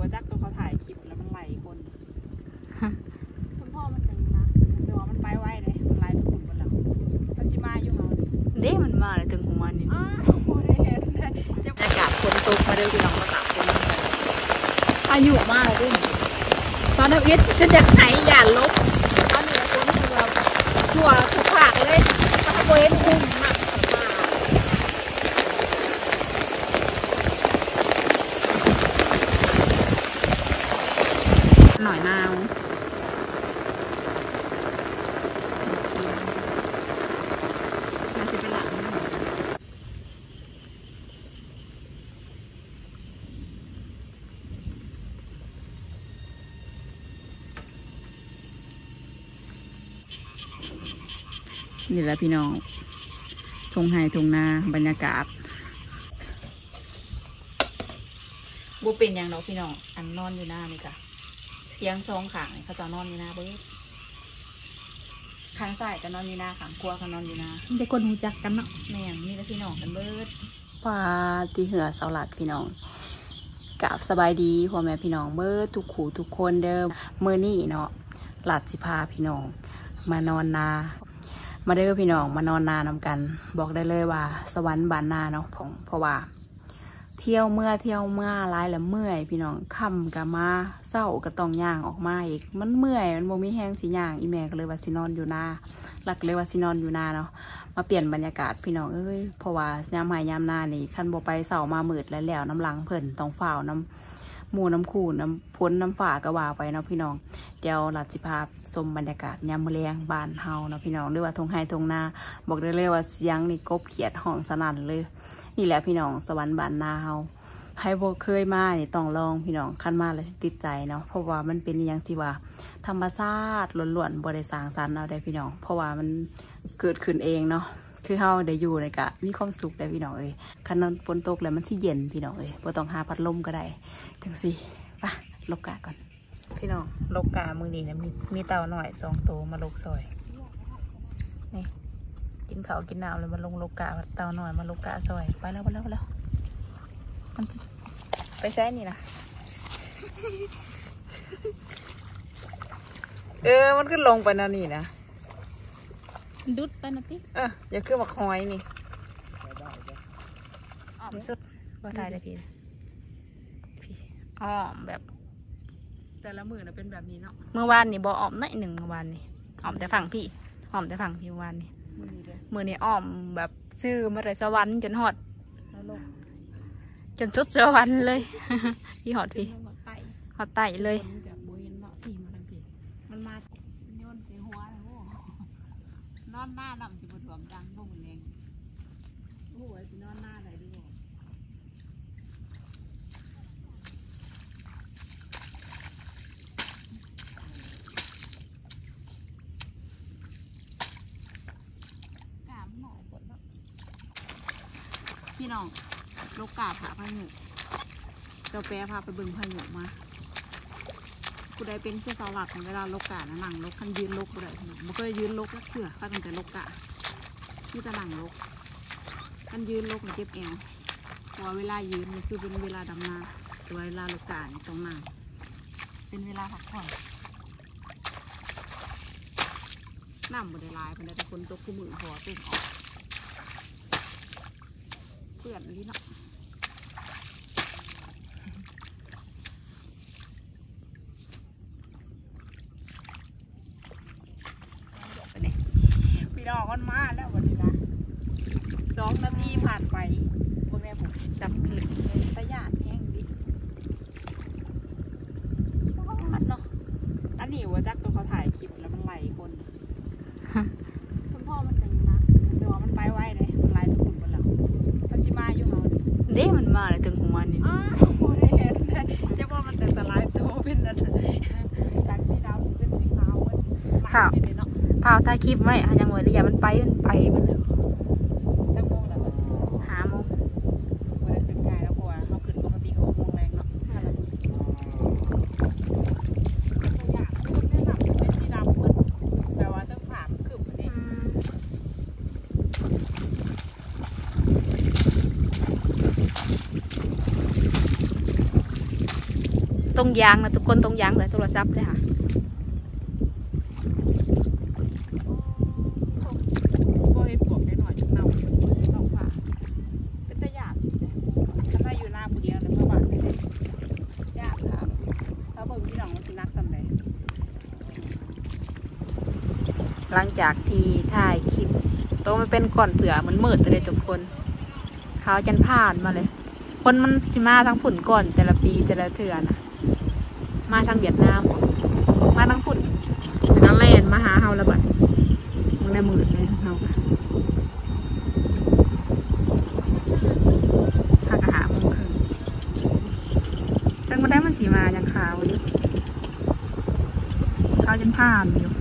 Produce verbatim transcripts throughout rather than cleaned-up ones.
ว่าจักตัวเขาถ่ายคลิปแล้วมันไหลคนคุณพ่อมันจังนะแต่ว่ามันไปไวเลยมันไหลทุกคนบนหลังปัจจิมาอยู่เฮาเด้มันมาเลยถึงหัวนี่บรรยากาศฝนตกมาเด้อพี่น้องมาตากฝนอายุมากเลยด้วยตอนนี้จะจะไหนอย่าลบตอนนี้ฝนคือแบบทั่วทุกภาคเลยตะโกนคุ้มมากหน่อยนาวน่าจะเป็นหลังนี่แหละพี่น้องทงไฮทงนาบรรยากาศบูเป็นอย่างเนาะพี่น้องอันนอนอยู่หน้านี่จ้ะเตียงซองขางเขาจะนอนอยู่หน้าเบิร์ดข้างซ้ายก็นอนอยู่หน้าขางครัวก็นอนอยู่หน้าได้คนหูจักกันเนาะแม่นี่แล้วพี่น้องกันเบิร์ดปลาตีเหือเสาหลัดพี่น้องกราบสบายดีพ่อแม่พี่น้องเบิร์ดทุกขู่ทุกคนเดิมเมื่อนี่เนาะหลัดสิพาพี่น้องมานอนนามาเด้อพี่น้องมานอนนานำกันบอกได้เลยว่าสวรรค์บานนาเนาะผมเพราะว่าเที่ยวเมื่อเที่ยวเมื่อร้ายแล้วเมื่อยพี่น้องค่ำกับมาเศร้าก็ต้องย่างออกมาอีกมันเมื่อยมันโมมีแห้งสีย่างอีแม่ก็เลยว่าสินอนอยู่นาหลักเลยว่าสินอนอยู่นาเนาะมาเปลี่ยนบรรยากาศพี่น้องเอ้ยเพราะว่ายามหายยามนานี่คันโบไปเศร้ามามืดแล้วแล้วน้ำหลังเพิ่นต้องฝ่าวน้ำหมูน้ำคูน้ำพ้นน้ำฝ่ากระว่าไปเนาะพี่น้องเดี๋ยวหลัดสิภาพชมบรรยากาศยามมื้อแลงบ้านเฮาเนาะพี่น้องหรือว่าทงไฮทงนาบอกได้เลยว่าเสียงนี่กบเขียดห้องสนั่นเลยนี่แหละพี่น้องสวรรค์บ้านนาเฮาใครบ่เคยมานี่ต้องลองพี่น้องขั้นมาแล้วติดใจเนาะเพราะว่ามันเป็นอย่างที่ว่าธรรมชาติล้วนๆบ่ได้สร้างสรรค์เอาได้พี่น้องเพราะว่ามันเกิดขึ้นเองเนาะคือเฮาได้อยู่ในกะมีความสุขได้พี่น้องเอ้ยคันนอนฝนตกแล้วมันสิเย็นพี่น้องเอ้ยบ่ต้องหาพัดลมก็ได้จังสิไปลกกาก่อนพี่น้องลกกามือนี้นะมีมีเต่าหน่อยสองตัวมาลกซอยนี่กินข้าวกินน้ำเลยมาลงลกกาเต่าหน่อยมาลกกาซอยไปแล้วไปแล้วไปแล้วมันไปแซ่นี่นะเออมันขึ้นลงไปนะนี่นะดุดไปนะติเอออย่าขึ้นมาคอยนี่อ้อมสุดว่าตายได้พี่พี่อ้อมแบบแต่ละมือนะเป็นแบบนี้เนาะเมื่อวานนี่บ่อ้อมน้อยหนึ่งเมื่อวานนี่อ้อมแต่ฝั่งพี่อ้อมแต่ฝั่งพี่เมื่อวานนี่มือนี่อ้อมแบบซื้อมาเลยสวรรค์จนหอดจนสุดสวรรค์เลยพี่หอดพี่หอดไต่เลยมันมาโยนเสียหัวเลยโอ้นอนหน้าดำสิบดวมดังพวกมันเองโอ้ยสินอนหน้าไหนดีบ่กามหน่อยปวดแล้วพี่น้องลูกกาผาพายุเจ้าแปรพาไปบึงพายุมาผู้ใดเป็นเสื้อสาวหลักของเวลาลกกานะหนังลกคันยืนลกผู้ใดมันก็ยืนลกแล้วเผื่อข้าตั้งแต่ลกกานี่จะหนังลกคันยืนลกมันเจ็บแอวเพราะเวลายืนมันคือเป็นเวลาดำนาแต่เวลาลกกาตรงหนังเป็นเวลาพักผ่อนน้ำบดลายเป็นแต่คนตัวคู่มือหัวเต็มออกเปื่อนนี่เนาะพี่น้องมันมาแล้ววันนี้นะสองนาทีผ่านไปพวกนี้ผมจับขึ้นตะยานแห้งดิมันเนาะอันนี้ว่าจักตัวเขาถ่ายคลิปแล้วมันไหลคนคุณพ่อมันจังนะแต่ว่ามันไปไวเลยมันไหลทุกคนบนหลังปัจจิมาอยู่เฮาเด้มันมาเลยถึงหัวนี่อ้าวโอ้ยเห็นจะว่ามันแต่สลายตัวเป็นอะไรจากสีดำเป็นสีขาวค่ะพาวถ่ายคลิปไว้ยังไงระยะมันไปมันไปมันเลยตั้งโมงแล้วหาโมงวันนั้นขึ้นง่ายแล้วเพราะว่าเขาขึ้นปกติก็หกโมงแรงเนาะตัวอย่างคุณแนะนำเป็นสีดำเหมือนแปลว่าต้องผ่านขึ้นเหมือนนี้ตตรงยางนะทุกคนตรงยางเลยโทรศัพท์เลยค่ะโบเห็นปวกได้หน่อยเน่าสองฝาเป็นตะหยาบถ้าได้อยู่หน้าผู้เดียวเลยเมื่อวานเลยยากค่ะแล้วบอกพี่น้องมันสุนัขทำไรหลังจากที่ถ่ายคลิปโตมันเป็นก่อนเผื่อมันมืดเลยทุกคนเขาจันผ่านมาเลยคนมันจิมาทั้งผุ่นก่อนแต่ละปีแต่ละเถื่อนะมาทางเวียดนามมาทั้งผุ่นแล้วแลนมาหาเฮาระบัดมึงได้มืดเลยเฮาทางอาหารมึงคือตั้งมาได้มันสีมาอย่างขาวอยู่เขาจันผ่านอยู่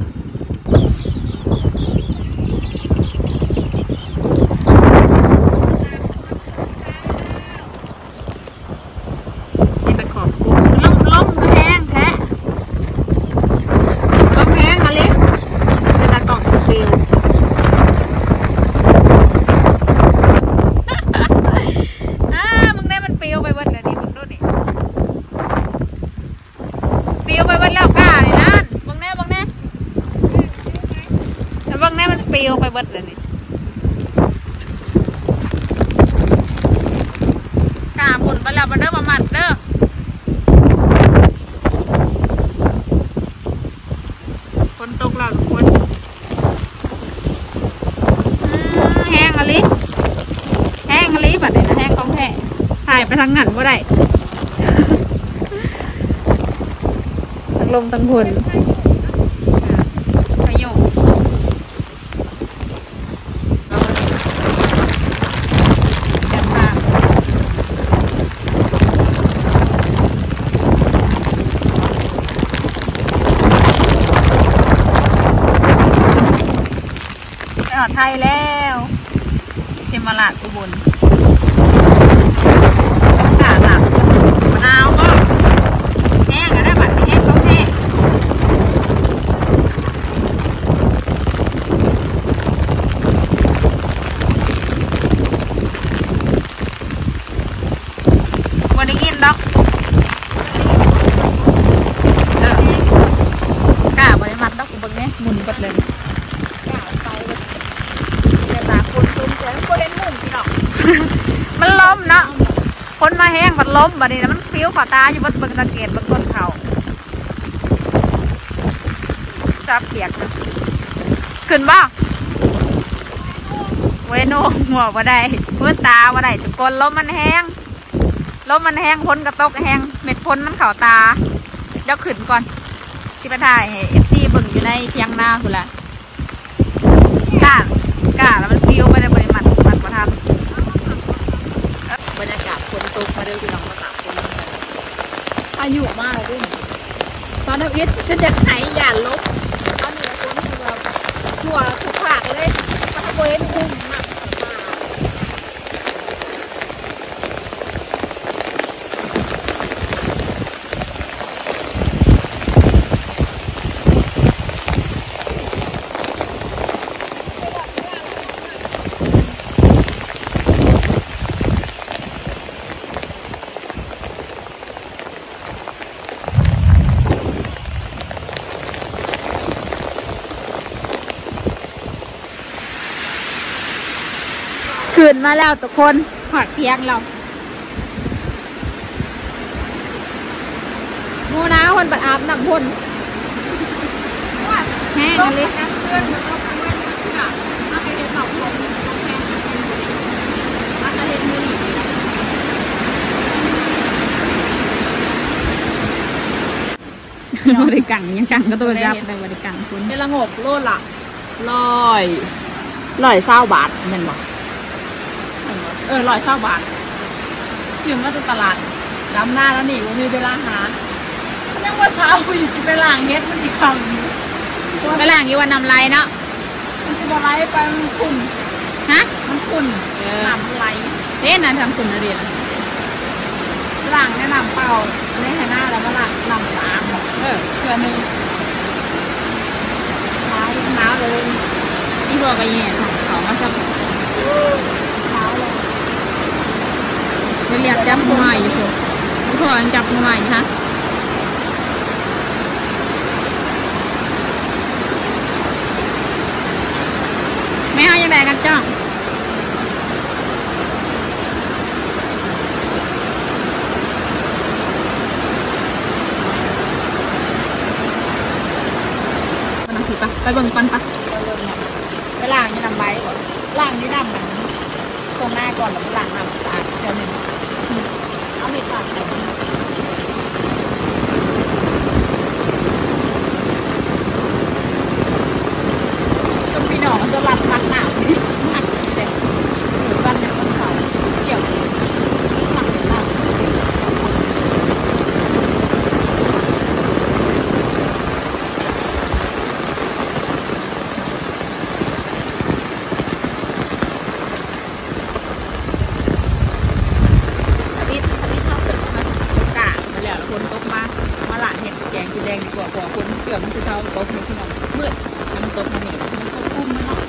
ปิวไปเบิดเลยนี่กาหมุนไปแล้วมาเด้อมาหมัดเด้อฝนตกแล้วทุกคนแห้งอะไรแห้งอะไรบัดนี้นะแห้งของแท้ถ่ายไปทางหันก็ได้ทั้งลมทั้งฝนประโยชน์ไทยแล้วเทมราชอุบลกาหนักมะนาวก็แห้งอะได้บัดแห้งเขาแห้งวันนี้กินดอกกาบริมัดดอกอุบลเนี่ยหมุนกัดเลยมันล้มเนาะคนมาแห้งมันล้มแบบนี้นะมันฟิวฝ่าตาอยู่บนบนตะเกียบบนต้นเขาจับเปียกขึ้นบ้าเวโน่หัวว่าได้เพื่อตาว่าได้ทุกคนล้มมันแห้งล้มมันแห้งพ้นกระตกแห้งเม็ดพ้นมันเข่าตาเดี๋ยวขึ้นก่อนที่ไปถ่ายเอฟซีบึ่งอยู่ในเทียงหน้าคุณละกล้ากล้าแล้วมันฟิวไปในบริมัดมันประทับบรรยากาศฝนตกมาเรื่อยๆน้องมาตากฝนอายุมากเลยด้วยตอนนี้ฉันจะหายหยาดลบตอนนี้ฝนคือแบบทั่วทุกภาคเลยตะโกนคุ้มมากขึ้นมาแล้วทุกคนหอดเพียงเราโมนาคนไปอาบน้ำพ่นแห้งเลยบริกังยังกังก็ตัวจับไปบริกังคุณเป็นละงบโลดละลอยลอยเศร้าบาทเงินบอกเออร้อยเก้าบาทซื้อมาจากตลาดดำหน้าแล้วนี่ว่ามีเวลาหายังว่าเช้าคุยไปล่างเฮ็ดมันอีกคำไปล่างยี่วันนำไรเนาะมันจะไรไปมันขุ่นฮะมันขุ่นน้ำไรเฮ้ยนั่นทำขุ่นอะไรล่ะล่างแนะนำเปล่าในให้หน้าแล้วก็ล่างนำสามเออเพื่อนึงเท้าเท้าเลยที่บอกไปแย่เขามาสับเรียกจับมือใหม่อยู่สิพ่อยังจับมือใหม่ฮะไม่เอายังไงกันจ้องมันต้องถือปะไปเบิ่งก่อนปะไปล่างนี่นำใบก่อนล่างนี่นำมันตรงหน้าก่อนแล้วล่างนำตาเดี๋ยวหนึ่งเอาไม่ตัดเลยต้องพี่น้องจะรับมัดหนาวนี่มัดเลยหรือกันอย่างเขาเกี่ยวหนักหนักมันจะเท่าตกมือพี่น้องมืดมันตกมันนี่มันตกพุ่มมันเนาะ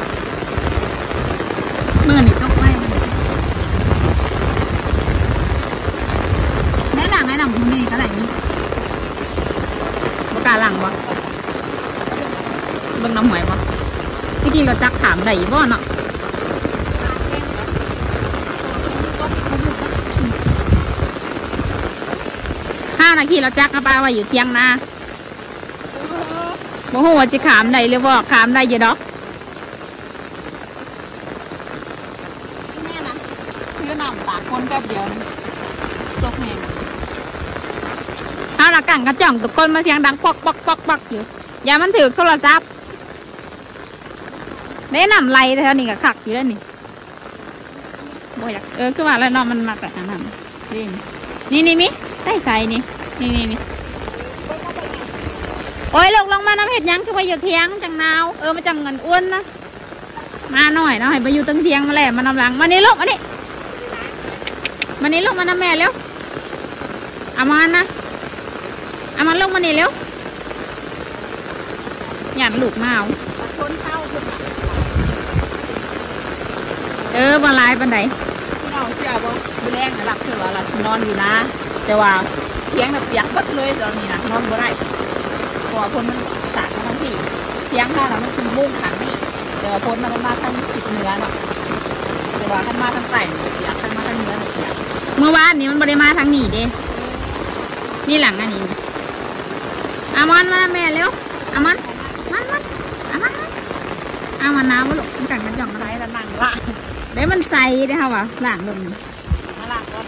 มือนี่ตกไม่ได้หลังได้หลังคุณนี่ก็ไหนนี่บกาหลังวะเบิ่งน้ำหวยวะที่จริงเราจักถามได้บ่เนาะห้านาทีเราจักกระปาไว้อยู่เที่ยงนาโมโหว่าจะขามได้หรือว่าขามได้ยังดอกแม่นะคือน้ำตากคนแป๊บเดียวนึงตกแห้งเอาละกังกระจ่องตะก้นมาเสียงดังปอกปอกปอกปอกอยู่อย่ามันถือโทรศัพท์แม่น้ำไหลแถวนี้ก็ขักอยู่แล้วนี่บ่อยากเออคือว่าแล้วน้องมันมาแต่อันนั้นนี่นี่มิได้ใส่นี่นี่นี่นี่โอ้ยลงลงมาน้ำเห็ดยังคือไปอยู่เทียงจังนาวเออมาจังเงินอ้วนนะมาหน่อยเนาะให้ไปอยู่ตั้งเทียงมาแหละมานำหลังมานี่ลูกมานี่มานี่ลูกมาน้ำแม่เร็วเอามานะเอามาลูกมานี่เร็วหยาดลูกมาเอาเออมาลายปันไดเราเชื่อบ่ดูแรงหลับเชื่อว่าเรานอนอยู่นะแต่ว่าเทียงแบบเปียกบัดเลยตอนนี้นะนอนบ่ได้เพราะว่าคนมันสาดมาทั้งที่เทียงข้าเราไม่คือมุ่งขังนี่แต่ว่าคนมันมาทั้งจิตเนื้อเนาะแต่ว่าท่านมาทั้งไต่เปียกท่านมาทั้งเนื้อเปียกเมื่อวานนี้มันบริมาทั้งนี่เด้นี่หลังอันนี้อามันมาแม่เร็วอามันมันมันอามันอามันน้ำวะลูกมันกัดกันจ่องอะไรแล้วนั่งละเดี๋ยวมันใส่ได้ค่ะวะหลังลงมาหลังก่อน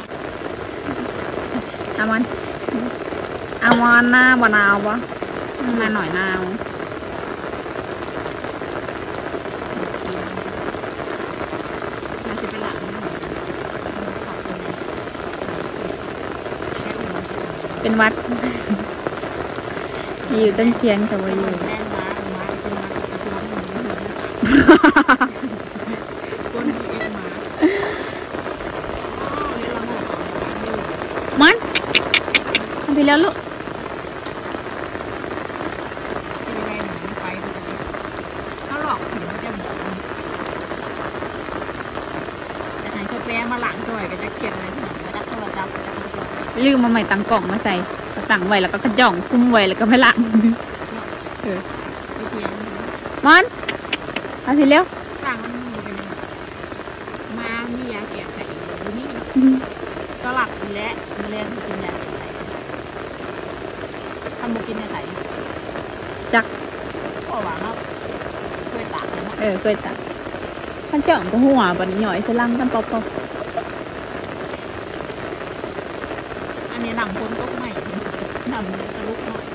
อามันอามันหน้าบนาววะมาหน่อยนาวเป็นวัดอยู่ต้นเทียนกับว่าอยู่มันทำไปแล้วลูกเขาหลอกถึงจะหมดจะหายชดแป้มาหลังซอยก็จะเขียนอะไรถึงจะได้โทรศัพท์ลืมมาใหม่ตังกล่องมาใส่ตังไว้แล้วก็กระจ่องคุ้มไว้แล้วก็ไม่หลังเออมันเอาสิเร็วตังมันมีเป็นมามียาแก้ไขอยู่นี่ก็หลับและมาเรียนกินยาแก้ไขทำบุกินยาไขจักโอ้หวานเนาะเคยตักเออเคยตักท่านเจ้าก็หัวบันหน่อยสลังกันปอบปอบอันนี้หนังคนก็ไม่หนังเลยสลุกเนาะ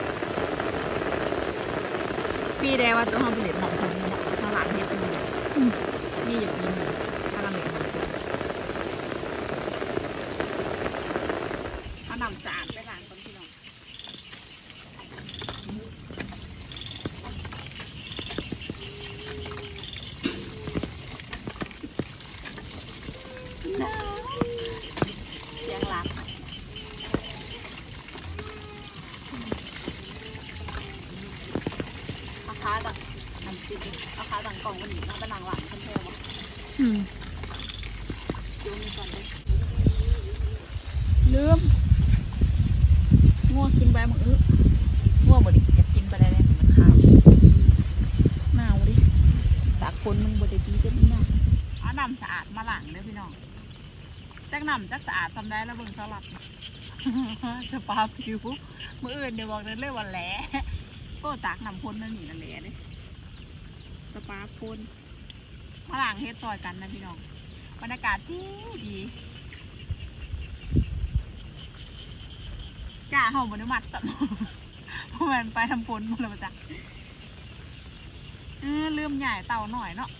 ปีแดงว่าตัวเขาเป็นเหรียญหนังคนนี้นะตลาดเฮ็ดนี่นี่อย่างนี้เลยถ้าเราเหรียญเอาหนังสะอาดไปล้างคนที่นอนเสียงล้างเอาขาดังน้ำจิ้มเอาขาดังกล่องกันอีกเอาไปล้างหลังคนเท่วะอืมดูนี่ก่อนเลยลืมง่วงกินใบมืออื้อง่วงหมดดิอยากกินไปได้เลยมันขาวหนาวดิตากคนมันะอาดมาหลังเลยพี่น้องจักหนำจักสะอาดทำได้แล้วเบิ่งสลัดสปาผิวมืออื่นเดี๋ยวบอกเลยวันแหล่ก็ตากน้ำพ่นนั่นนี่นั่นแหละเลยสปาพ่นมาหลังเฮ็ดซอยกันนะพี่น้องบรรยากาศดีดีกล้าเข้าบนมัดสัมเพราะมันไปทำพ่นมาแล้วจ้ะเออลืมใหญ่เต่าหน่อยเนาะ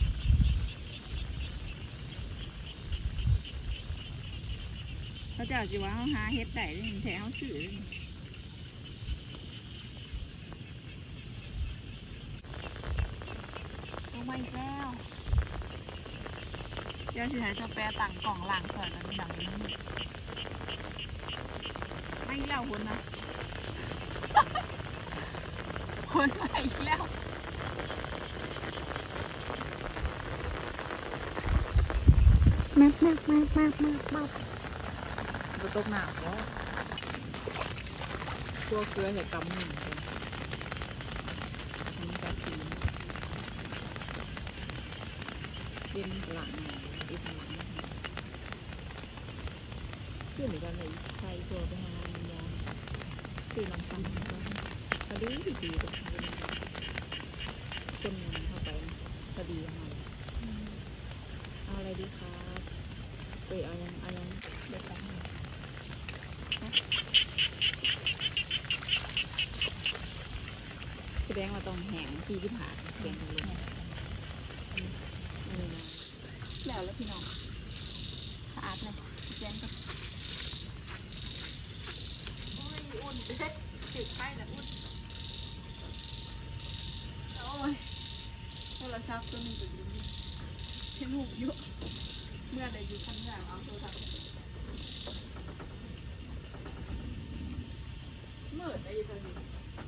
เขาจะจีว่าเขาหาเฮ็ดได้เลยแถวเขาสื่อลงมาอีกแล้วเดี๋ยวสิให้เจ้าแปรตั้งกล่องล่างสวยกันดังนี้ไม่เล่าหุ่นนะหุ่นมาอีกแล้วมากมากมากมากมากมากจะตกหนักเพราะตัวเกลือเห็ดกำหนึ่งนี่ก็กินกินหลังกินหลังเพื่อนหรือกันเลยใครตัวไปหาเงินยองซื้อน้ำตาลก็พอดีดีดีตรงนี้ต้นเงินเข้าไปพอดีมันเอาอะไรดีครับเอ้ยเอายังเอายังเด็กกันแสดงว่าต้องแห้งสี่ที่ผ่านแกงกันลงนี่นะแล้วแล้วพี่น้องสะอาดเลยแกงกันโอ้ยอุ่นเด็ดติดไปนะอุ่นโอ้ยโทรศัพท์ตัวนึงตัวนี้ให้ลูกเยอะเมื่อใดอยู่ข้างหน้าเอาโทรศัพท์เมื่อใดตัวนี้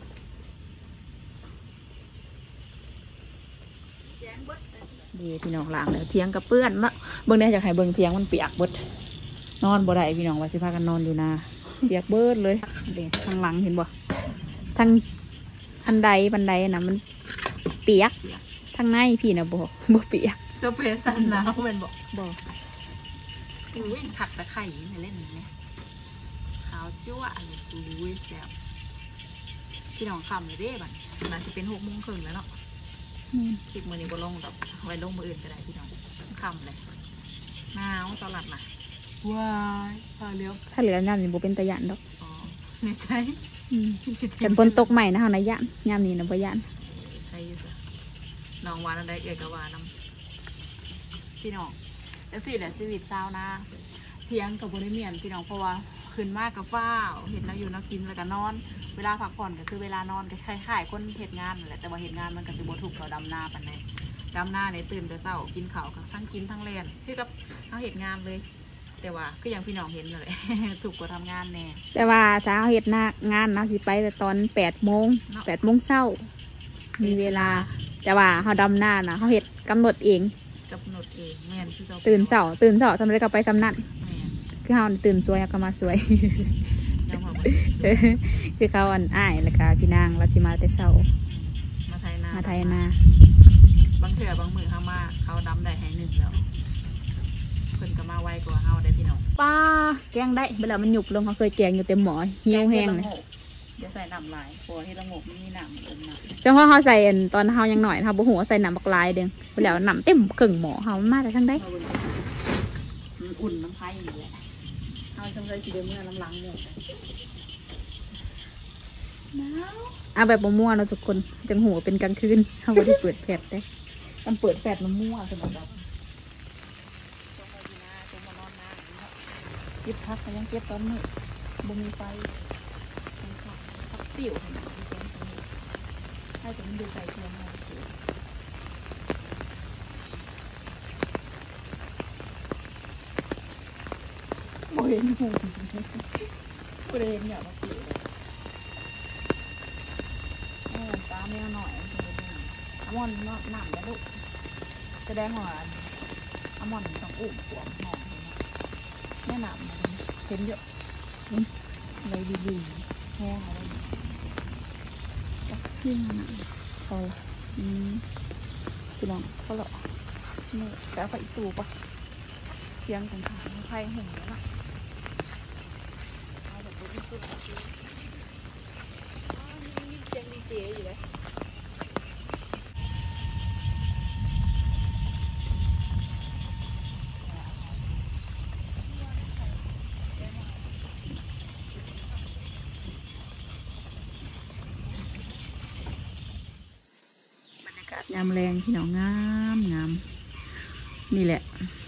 ดีพี่น้องล้างแล้วเทียงกับเปื้อนเนาะเบิ่งได้จากใครเบิ่งเทียงมันเปียกเบิดนอนบ่ได้พี่น้องว่าสิพากันนอนอยู่นาเปียกเบิดเลยเด็กทางหลังเห็นบ่ทางอันใดบันไดน่ะมันเปียกทางในพี่น่ะบ่บ่เปียกเจ้าเพสันน้ำเป็นบ่บ่อุ้ยผักตะไคร้มาเล่นนี่เนี่ยขาวชั่วอะไรอุ้ยแซ่บพี่น้องคำเลยเด้บัดน่าจะเป็นหกโมงครึ่งแล้วเนาะคลิปมือนี้ก็ลงแบบไว้ลงมืออื่นก็ได้พี่น้องคำเลยหนาวสลัดนะว้ายพาเลี้ยวถ้าเหลือยามนี้โบเป็นตะยันดอกอ๋อไม่ใช่กันฝนตกใหม่นะเฮานะยันยามนี้นะบ่ยันใช่อยู่จ้ะน้องวานอะไรเอ่ยกับวาน้ำพี่น้องแล้วสิเดี๋ยวชีวิตเศร้านะเที่ยงกับบริเมียนพี่น้องเพราะว่าขึ้นมากกับฟ้าเห็นเราอยู่เรากินแล้วก็นอนเวลาพักผ่อนก็คือเวลานอนก็คล้ายๆคนเหตุงานแหละแต่ว่าเหตุงานมันก็สิบ่ถูกเราดำนาปันไหนดำนาในตื่นแต่เช้ากินข้าวทั้งกินทั้งเรียนคือกับทั้งเหตุงานเลยแต่ว่าก็อย่างพี่น้องเห็นเลย ถูกกว่าทำงานแน่แต่ว่าถ้าเอาเหตุงานนะสิไปแต่ตอนแปดโมงแปดโมงเช้ามีเวลาแต่ว่าเขาดำนานะเขาเหตุกำหนดเองกำหนดเองแม่นคือตื่นเช้าตื่นเช้าทำอะไรก็ไปสำนักคือเขาตื่นสวยก็มาสวยคือเขาอันอ้ายแล้วก็พี่นางราชิมาแต่เช้ามาไทยนามาไทยนาบางเถื่อบางมือเขามาเขาดำได้ให้หนึ่งแล้วเพิ่นก็มาไวกว่าเขาได้พี่น้องป้าแกงได้เวลามันหยุบลงเขาเคยแกงอยู่เต็มหม้อเหี่ยวแห้งเลยจะใส่น้ำลายเพราะที่ละงกมันมีน้ำเต็มน้ำจังว่าเขาใส่ตอนเขายังหน่อยเขาบุหัวใส่น้ำบักลายเด้งเวลาน้ำเต็มครึ่งหม้อเขามาแต่ทั้งได้อุ่นน้ำไผ่นี่แหละเอาชมเลยสีเดียวเมื่อน้ำลังเนี่ยเอาแบบมั่วๆเราทุกคนจังหัวเป็นกลางคืนเขาไม่ได้เปิดแฟลชได้มันเปิดแฟลชมันมั่วสมบัติเก็บพักยังเก็บตอนมืดบ่มีไฟพักติ๋วขนาดที่แกงตรงนี้ให้แต่มันดูไฟเทียมมาโอ้ยหนูเปรมอย่ามาติ๋วตาแมวหน่อยอมอนหนักแล้วลูกแสดงว่าอมอนต้องอุ้มขวบหน่อยแม่หนามเห็นเยอะเลยดีๆแห้งอะไรขึ้นหนักพออืมพี่น้องเขาหล่อนี่กาไฟตูปะเสียงกันค่ะไฟหุ่นแล้วนะเอาแบบนี้สุดมีเสียงดีเจอยู่เลยยามแรงพี่น้องงามงามนี่แหละ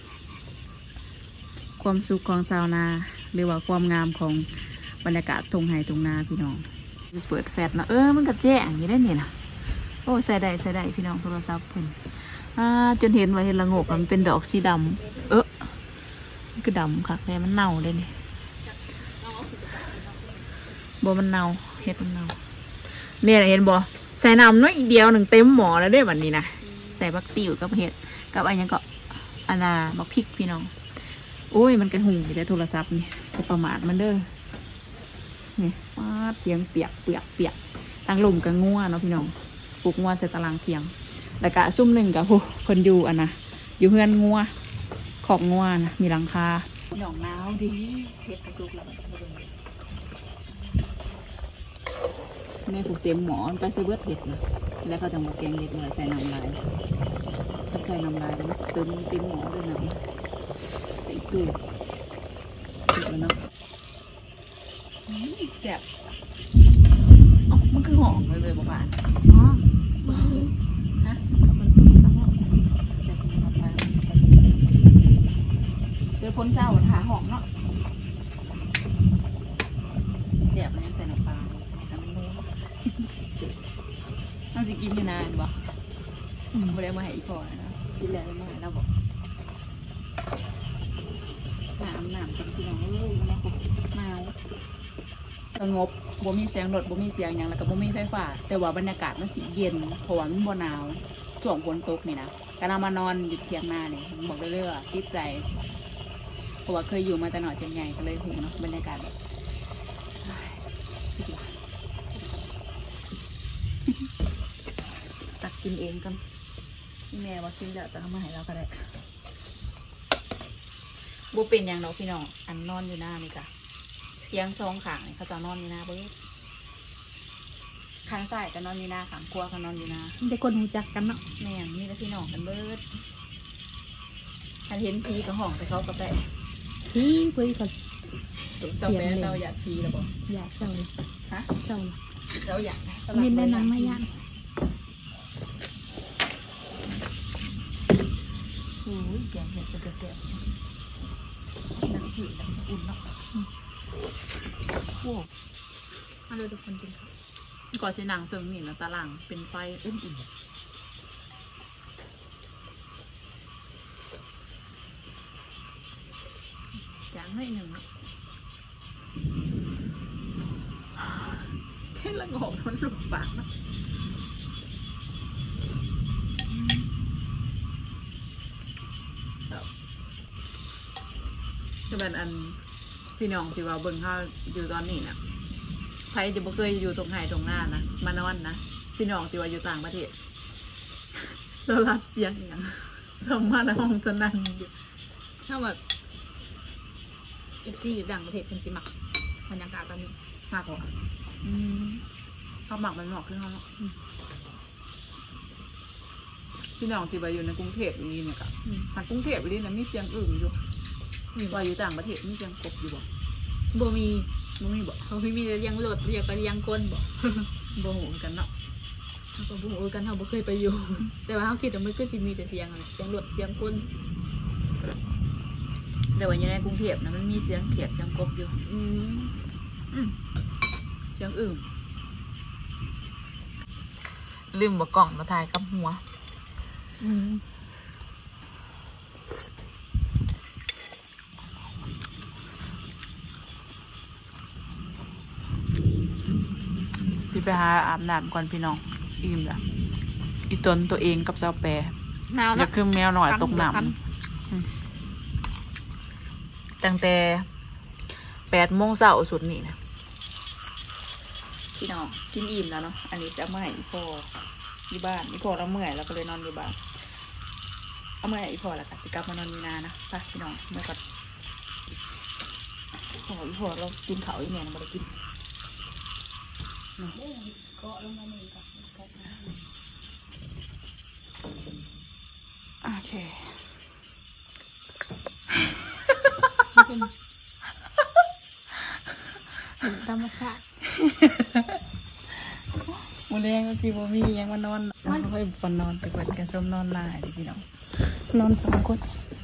ความสุขของชาวนาหรือว่าความงามของบรรยากาศทงไห่ทงนาพี่น้องเปิดแฟลชเนาะเออมันก็แจ้งอย่างนี้ได้เนี่ยนะโอ้ใส่ได้ใส่ได้พี่น้องโทรศัพท์เพิ่นอ่าจนเห็นว่าเห็นละงกมันเป็นดอกสีดำเออมันก็ดำค่ะแต่มันเน่าเลยนี่บ่มันเน่าเห็ดมันเน่าเนี่ยเห็นบ่ใส่น้ำน้อยอีเดียวหนึ่งเต็มหม้อแล้วได้แบบนี้นะใส่บักติ๋วกับเห็ดกับอะไรยังก็อันน่ะบักพริกพี่น้องโอ้ยมันกระหุงอยู่ในโทรศัพท์นี่ก็ประมาทมันเด้อนี่ว้าเตียงเปียกเปียกเปียกตั้งลมกับงัวเนาะพี่น้องปลูกงัวใส่ตารางเทียงแล้วก็ซุ่มหนึ่งกับผู้คนอยู่อันนะอยู่เฮือนงัวขอบงัวนะมีหลังคาหนองน้าวดีเห็ดกระซุกแล้วแม่ผูกเต็มหมอนไปใส่เบิดเห็ดนะแล้วเขาจะมาแกงเห็ดเลยใส่น้ำลายถ้าใส่น้ำลายมันจะเติมเต็มหมอด้วยนะใส่ตู้เห็ดแล้วเนาะแซ่บอ๋อมันคือหอมเลยเลยบอกว่าอ๋อฮะมันต้องหอมแซ่บมันมาเดี๋ยวพ้นเจ้าหาหอมเนาะแซ่บมันยังใส่น้ำปลาเราจะกินอยู่นานบ่ไม่ได้มาให้อีพอนะกินแล้วมาให้เราบอกน้ำน้ำเป็นพี่น้องเอ้ยมันก็หนาวสงบบ่มีเสียงรถบ่มีเสียงอย่างแล้วก็บ่มีไฟฟ้าแต่ว่าบรรยากาศมันสีเย็นเพราะว่ามันบ่หนาวช่วงฝนตกนี่นะการเรามานอนอยู่เทียงนาเนี่ยบอกได้เลยว่าติดใจเพราะว่าเคยอยู่มาแต่หน่อยจนใหญ่ก็เลยหูเนาะบรรยากาศแบบสุดยอดตักกินเองกันพี่แม่ว่ากินแล้วจะทำมาให้เราก็ได้บัวเป็นอย่างเราพี่น้องอันนอนอยู่หน้านี่กะเตียงซองขางเขาจะนอนอยู่หน้าเบิร์ดข้างซ้ายก็นอนอยู่หน้าขางครัวก็นอนอยู่หน้าแต่คนหูจักกันเนาะแม่งมีแต่พี่น้องกันเบิร์ดถ้าเห็นพีกับห้องไปเขาก็ได้พีเพื่อคนเจ้าแม่เจ้าอยากพีหรือเปล่าอยากเจ้าเลยฮะเจ้าเจ้าอยากมีแม่นางไม่ยันโอ้ยแกงเห็ดเป็นกระเสียบน้ำผืดน้ำอุ่นเนาะโอ้มาเลยทุกคนกินข้าวก่อนจะหนังเสริมหมิ่นแล้วตารางเป็นไฟอุ่นๆจางให้หนึ่งแค่ละงอกมันหลุดปากนะจะเป็นอันพี่น้องที่ว่าเบิ่งเขาอยู่ตอนนี้นะใครจะบ่เคยอยู่ตรงไหนตรงหน้านะมานอนนะพี่น้องที่ว่าอยู่ต่างประเทศเราลัดเสียงอย่างทำมาในห้องจะนั่งอยู่ถ้าแบบเอฟซีอยู่ต่างประเทศเป็นสิมักบรรยากาศตอนนี้มากกว่าอืมเขาหมักมันหมอกขึ้นเขาเนาะพี่น้องที่ว่าอยู่ในกรุงเทพอย่างนี้เนี่ยค่ะทางกรุงเทพนี่นะมีเสียงอื่นอยู่ว่าอยู่ต่างประเทศมียังกบอยู่บ่บ่มีบ่มีบ่เขาไม่มียังโหลดเรียกกันยังก้นบ่บ่หูกันเนาะเขาก็บ่หูกันเขาบ่เคยไปอยู่แต่ว่าเขาคิดว่ามันก็สิมีแต่เสียงอะไรเสียงโหลดเสียงก้นแต่ว่าอยู่ในกรุงเทพนะมันมีเสียงเขียดเสียงกบอยู่อืมอืมเสียงอื่นลืมบ่กล่องมาถ่ายกับหัวอืมที่ไปหาอาบน้ำก่อนพี่น้องอิ่มละอีตนตัวเองกับเจ้าแปรอยากคือแมวหน่อยตกน้ำตั้งแต่แปดโมงเช้าสุดนี่นะพี่น้องกินอิ่มแล้วเนาะอันนี้จะเมื่อยอีพออยู่บ้านอีพอเราเมื่อยแล้วก็เลยนอนอยู่บ้านเอาเมื่อไหร่พอละค่ะสิกลับมานอนมีนานะไปพี่น้องเมื่อก่อนพอพอเรากินเขาอีกเนี่ยเราไม่ได้กินเกาะลงมาหนึ่งกับโอเคธรรมชาติโมเลงก็จีบมียังมานอนมันค่อยปนนอนไปกดกันชมนอนลายดิพี่น้องนอนสองคน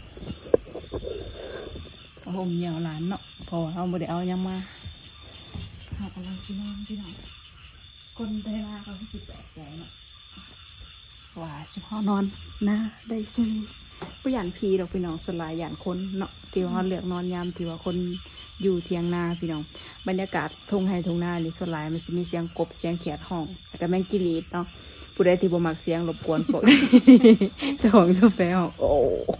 ผมเหนียวหลานเนาะพอเอาบ่ได้เอายังมาหากำลังพี่น้องพี่น้องคนไทยมาเขาสิบแปดใจเนาะว่าชิพอนอนนะได้ชื่อผู้หยานพีดอกพี่น้องสลายหยานคนเนาะที่ว่าเลือกนอนยามที่ว่าคนอยู่เทียงนาพี่น้องบรรยากาศทุ่งไฮทุ่งนานี่สลายมันจะมีเสียงกบเสียงเขียดห้องแต่ก็แม่งกิริดเนาะผู้ใดที่บ่มักเสียงรบกวนพวกเจ้าของสุเฟลโอ้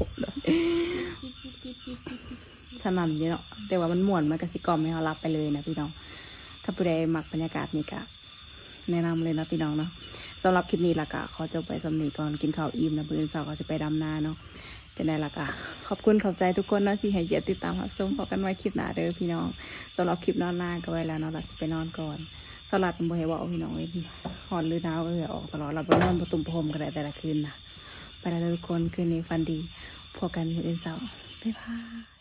สนั่นอยู่เนาะแต่ว่ามันม่วนมันก็สิกล่อมให้เรารับไปเลยนะพี่น้องถ้าผู้ใดมักบรรยากาศนี่ก็แนะนำเลยนะพี่น้องเนาะสำหรับคลิปนี้ละกะขอจบไปสำนีก่อนกินข้าวอิ่มนะเพื่อนสาวก็จะไปดำนาเนาะจะได้ละกะขอบคุณขอบใจทุกคนนะที่ให้เกียรติติดตามรับชมพบกันไว้คลิปหน้าเด้อพี่น้องสำหรับคลิปนอนหน้าก็ไว้แล้วเนาะเราจะไปนอนก่อนสลัดมันบ่ให้ว่าพี่น้องไว้หอนหรือหนาวเออออกตลอดเราไปนอนประตุ่มพรมกันได้แต่ละคืนนะไปแล้วทุกคนคืนนี้ฟันดีพบกันเพื่อนสาวบ๊ายบาย